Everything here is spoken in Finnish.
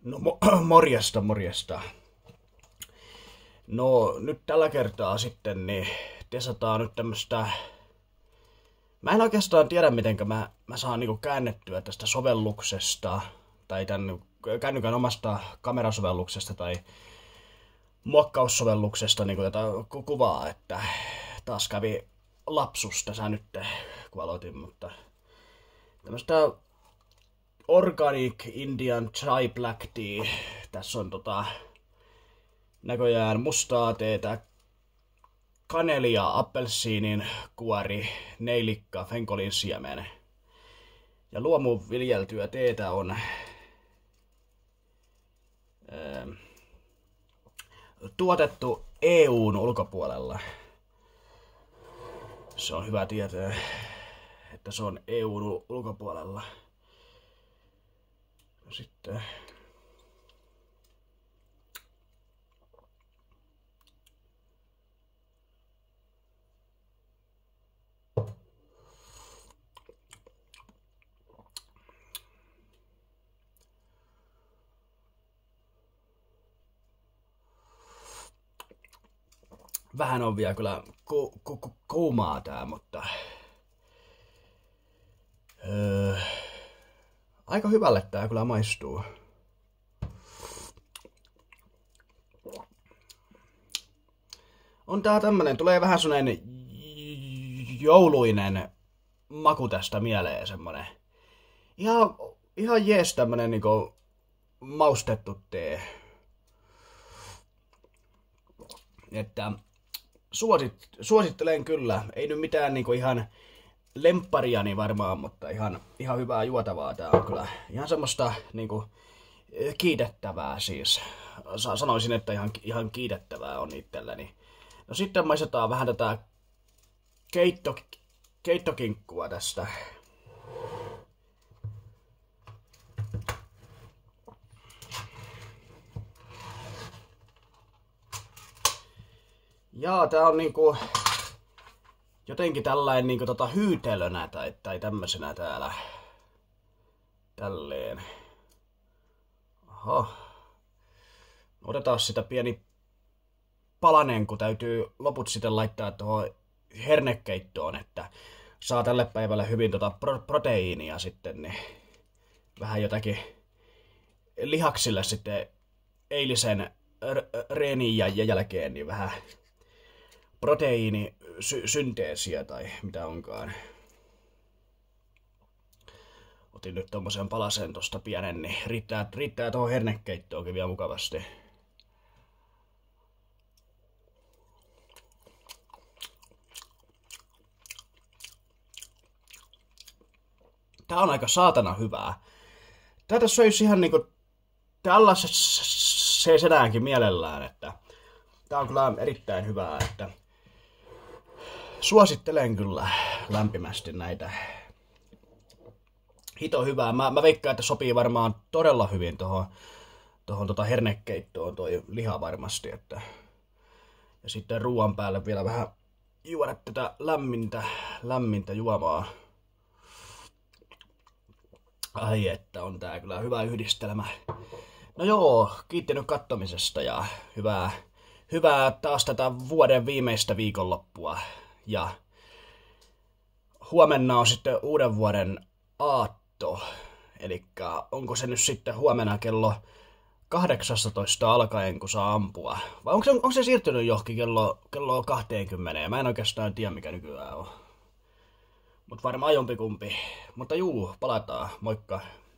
No morjesta, morjesta. No nyt tällä kertaa sitten niin tesataan nyt tämmöstä. Mä en oikeastaan tiedä mitenkä mä saan niinku käännettyä tästä sovelluksesta tai tän kännykän omasta kamerasovelluksesta tai muokkaussovelluksesta niinku tätä kuvaa, että taas kävi lapsus tässä nyt kun aloitin, mutta tämmöstä Organic Indian Chai Black Tea. Tässä on näköjään mustaa teetä, kanelia, appelsiinin kuori, neilikka, fenkolin siemen. Ja luomuviljeltyä teetä on tuotettu EUn ulkopuolella. Se on hyvä tietää, että se on EUn ulkopuolella. Sitten vähän on vielä kyllä kuumaa tää, mutta aika hyvälle tää kyllä maistuu. On tää tämmönen, tulee vähän sellainen jouluinen maku tästä mieleen, semmonen ihan jees tämmönen niinku maustettu tee. Että suosittelen kyllä, ei nyt mitään niinku ihan lemppariani varmaan, mutta ihan hyvää juotavaa tää on kyllä. Ihan semmoista niinku kiitettävää siis. Sanoisin, että ihan kiitettävää on itselläni. No sitten maistetaan vähän tätä keittokinkkua tästä. Jaa, tää on niinku jotenkin tällainen niinku hyytelönä tai tämmösenä täällä. Tälleen. Oho. Otetaan sitä pieni palanen, kun täytyy loput sitten laittaa tuohon hernekeittoon, että saa tälle päivälle hyvin proteiinia sitten, niin vähän jotakin lihaksille sitten eilisen reenin jälkeen, niin vähän proteiinisynteesiä tai mitä onkaan. Otin nyt tommosen palasen tosta pienen, niin riittää tuohon hernekeittoonkin vielä mukavasti. Tää on aika hyvää. Tätä söisi ihan niinku tällaisenäänkin mielellään, että tää on kyllä erittäin hyvää, että suosittelen kyllä lämpimästi näitä. Hito hyvää. Mä veikkaan, että sopii varmaan todella hyvin tohon hernekeittoon toi liha varmasti, että ja sitten ruoan päälle vielä vähän juoda tätä lämmintä juomaa. Ai että on tää kyllä hyvä yhdistelmä. No joo, kiitti nyt kattomisesta ja hyvää taas tätä vuoden viimeistä viikonloppua. Ja huomenna on sitten uuden vuoden aatto. Elikkä onko se nyt sitten huomenna kello 18 alkaen, kun saa ampua? Vai onko se siirtynyt johonkin kello 20? Mä en oikeastaan tiedä, mikä nykyään on. Mut varmaan jompikumpi. Mutta juu, palataan. Moikka.